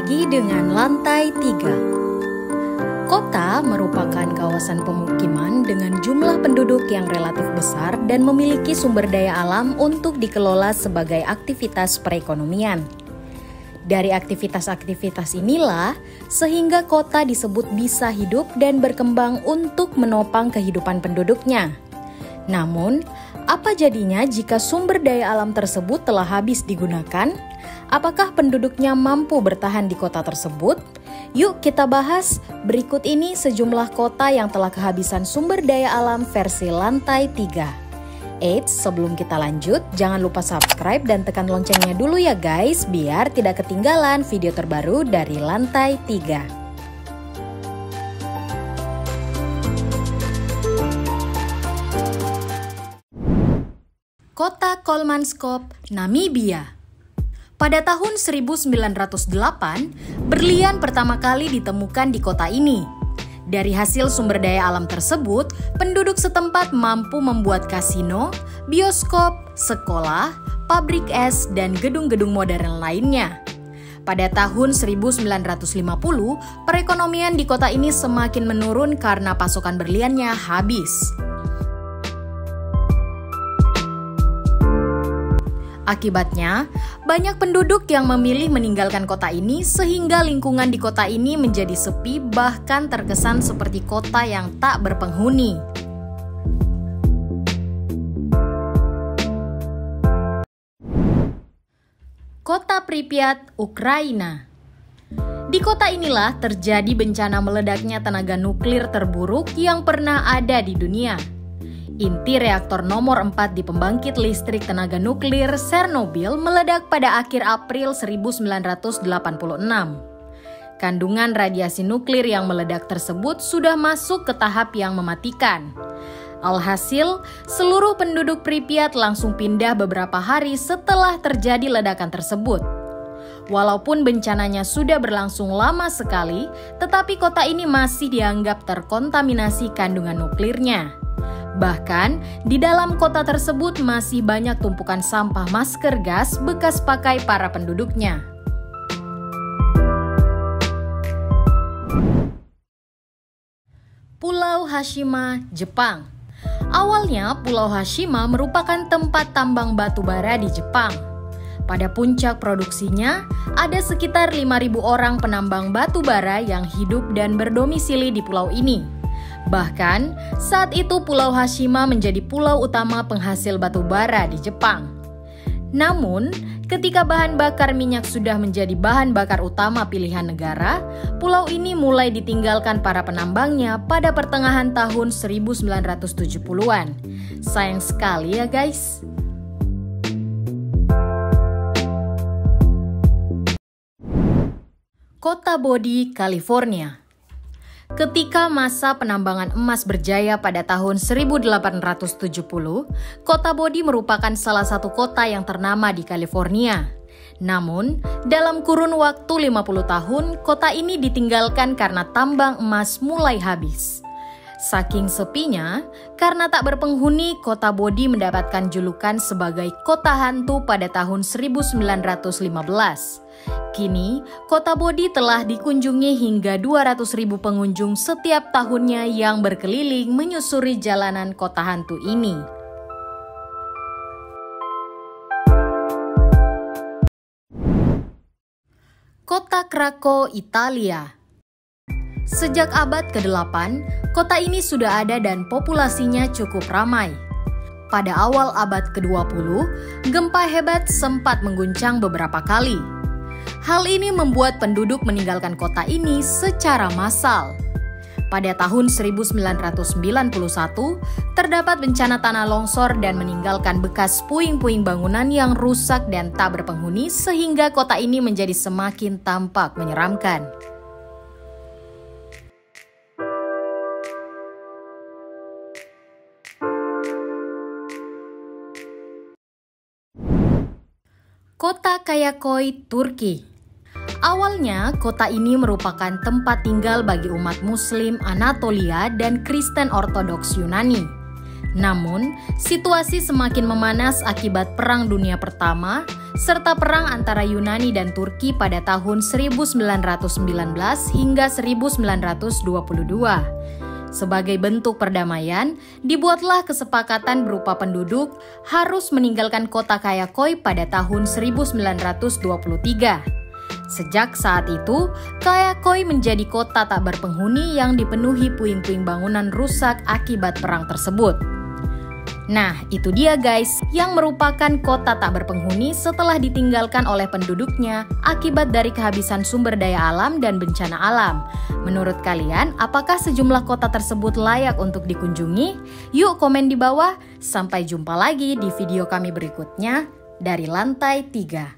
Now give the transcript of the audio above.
lagi dengan lantai 3. Kota merupakan kawasan pemukiman dengan jumlah penduduk yang relatif besar dan memiliki sumber daya alam untuk dikelola sebagai aktivitas perekonomian. Dari aktivitas-aktivitas inilah, sehingga kota disebut bisa hidup dan berkembang untuk menopang kehidupan penduduknya. Namun, apa jadinya jika sumber daya alam tersebut telah habis digunakan? Apakah penduduknya mampu bertahan di kota tersebut? Yuk kita bahas, berikut ini sejumlah kota yang telah kehabisan sumber daya alam versi lantai 3. Eits, sebelum kita lanjut, jangan lupa subscribe dan tekan loncengnya dulu ya guys, biar tidak ketinggalan video terbaru dari lantai 3. Kota Kolmanskop, Namibia. Pada tahun 1908, berlian pertama kali ditemukan di kota ini. Dari hasil sumber daya alam tersebut, penduduk setempat mampu membuat kasino, bioskop, sekolah, pabrik es, dan gedung-gedung modern lainnya. Pada tahun 1950, perekonomian di kota ini semakin menurun karena pasokan berliannya habis. Akibatnya, banyak penduduk yang memilih meninggalkan kota ini sehingga lingkungan di kota ini menjadi sepi bahkan terkesan seperti kota yang tak berpenghuni. Kota Pripyat, Ukraina. Di kota inilah terjadi bencana meledaknya tenaga nuklir terburuk yang pernah ada di dunia. Inti reaktor nomor 4 di pembangkit listrik tenaga nuklir Chernobyl meledak pada akhir April 1986. Kandungan radiasi nuklir yang meledak tersebut sudah masuk ke tahap yang mematikan. Alhasil, seluruh penduduk Pripyat langsung pindah beberapa hari setelah terjadi ledakan tersebut. Walaupun bencananya sudah berlangsung lama sekali, tetapi kota ini masih dianggap terkontaminasi kandungan nuklirnya. Bahkan, di dalam kota tersebut masih banyak tumpukan sampah masker gas bekas pakai para penduduknya. Pulau Hashima, Jepang. Awalnya, Pulau Hashima merupakan tempat tambang batu bara di Jepang. Pada puncak produksinya, ada sekitar 5.000 orang penambang batu bara yang hidup dan berdomisili di pulau ini. Bahkan, saat itu Pulau Hashima menjadi pulau utama penghasil batu bara di Jepang. Namun, ketika bahan bakar minyak sudah menjadi bahan bakar utama pilihan negara, pulau ini mulai ditinggalkan para penambangnya pada pertengahan tahun 1970-an. Sayang sekali ya guys. Kota Bodie, California. Ketika masa penambangan emas berjaya pada tahun 1870, kota Bodie merupakan salah satu kota yang ternama di California. Namun, dalam kurun waktu 50 tahun, kota ini ditinggalkan karena tambang emas mulai habis. Saking sepinya, karena tak berpenghuni, kota Bodie mendapatkan julukan sebagai kota hantu pada tahun 1915. Kini, kota Bodie telah dikunjungi hingga 200.000 pengunjung setiap tahunnya yang berkeliling menyusuri jalanan kota hantu ini. Kota Krakow, Italia. Sejak abad ke-8, kota ini sudah ada dan populasinya cukup ramai. Pada awal abad ke-20, gempa hebat sempat mengguncang beberapa kali. Hal ini membuat penduduk meninggalkan kota ini secara massal. Pada tahun 1991, terdapat bencana tanah longsor dan meninggalkan bekas puing-puing bangunan yang rusak dan tak berpenghuni sehingga kota ini menjadi semakin tampak menyeramkan. Kota Kayaköy, Turki. Awalnya, kota ini merupakan tempat tinggal bagi umat Muslim Anatolia dan Kristen Ortodoks Yunani. Namun, situasi semakin memanas akibat Perang Dunia Pertama serta perang antara Yunani dan Turki pada tahun 1919 hingga 1922. Sebagai bentuk perdamaian, dibuatlah kesepakatan berupa penduduk harus meninggalkan kota Kayakoi pada tahun 1923. Sejak saat itu, Kayakoi menjadi kota tak berpenghuni yang dipenuhi puing-puing bangunan rusak akibat perang tersebut. Nah, itu dia guys, yang merupakan kota tak berpenghuni setelah ditinggalkan oleh penduduknya akibat dari kehabisan sumber daya alam dan bencana alam. Menurut kalian, apakah sejumlah kota tersebut layak untuk dikunjungi? Yuk komen di bawah. Sampai jumpa lagi di video kami berikutnya dari Lantai 3.